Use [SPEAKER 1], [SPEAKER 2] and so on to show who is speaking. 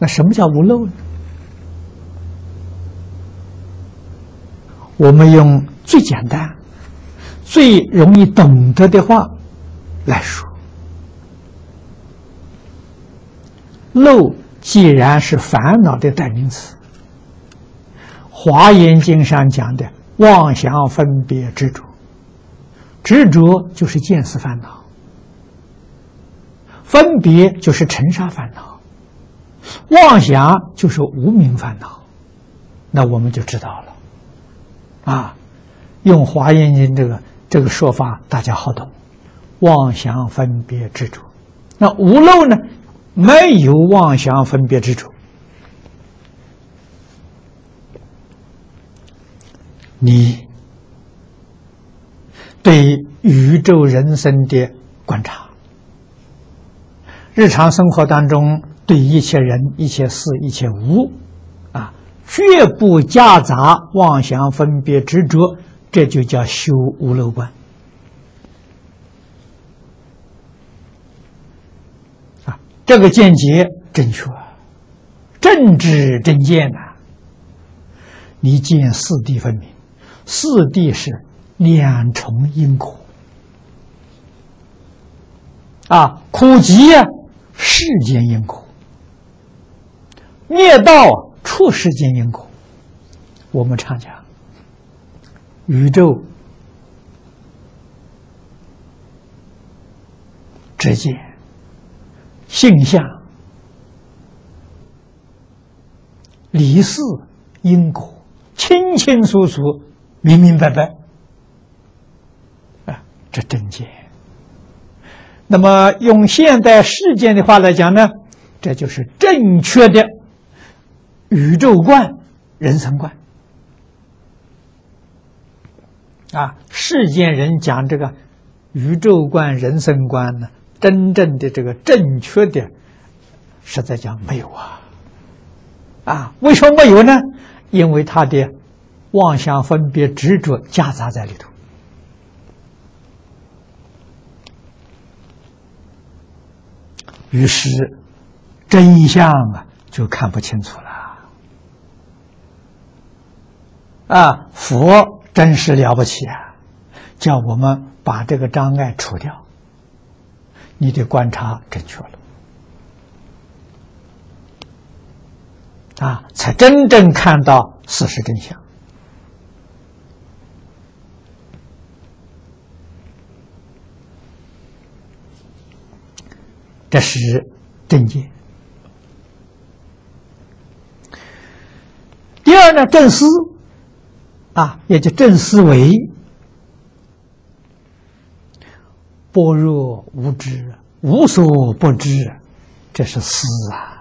[SPEAKER 1] 那什么叫无漏呢？我们用最简单、最容易懂得的话来说，漏既然是烦恼的代名词，华严经上讲的妄想分别执着，执着就是见思烦恼，分别就是尘沙烦恼，妄想就是无明烦恼，那我们就知道了。用华严经这个说法，大家好懂。妄想分别执着，那无漏呢？没有妄想分别执着。你对宇宙人生的观察，日常生活当中对一切人、一切事、一切物绝不夹杂妄想分别执着，这就叫修无漏观。这个见解正确，正知正见你见四谛分明，四谛是两重因果苦集世间因果，灭道出世间因果。我们常讲宇宙之间性相理事因果清清楚楚明明白白这正见。那么用现代世间的话来讲呢，这就是正确的宇宙观、人生观世间人讲这个宇宙观、人生观呢，真正的这个正确的，实在讲没有为什么没有呢？因为他的妄想分别执着夹杂在里头。于是真相就看不清楚了佛真是了不起叫我们把这个障碍除掉，你的观察正确了才真正看到事实真相。这是正见。第二呢，正思也就正思维。般若无知，无所不知，这是思